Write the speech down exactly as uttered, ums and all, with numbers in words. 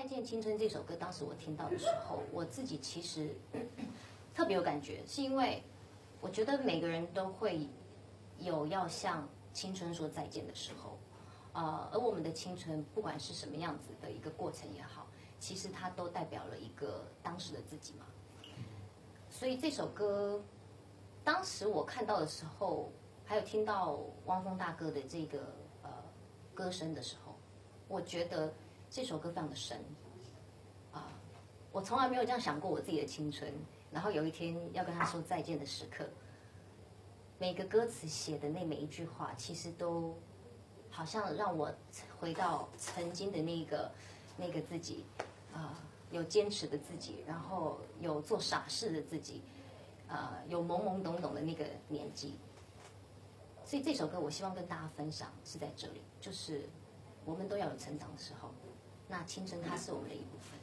再见青春》这首歌，当时我听到的时候，我自己其实特别有感觉，是因为我觉得每个人都会有要向青春说再见的时候，呃，而我们的青春不管是什么样子的一个过程也好，其实它都代表了一个当时的自己嘛。所以这首歌，当时我看到的时候，还有听到汪峰大哥的这个呃歌声的时候，我觉得这首歌非常的深啊、呃，我从来没有这样想过我自己的青春。然后有一天要跟他说再见的时刻，每个歌词写的那每一句话，其实都好像让我回到曾经的那个那个自己啊、呃，有坚持的自己，然后有做傻事的自己，呃，有懵懵懂懂的那个年纪。所以这首歌我希望跟大家分享是在这里，就是我们都要有成长的时候，那青春它是我们的一部分。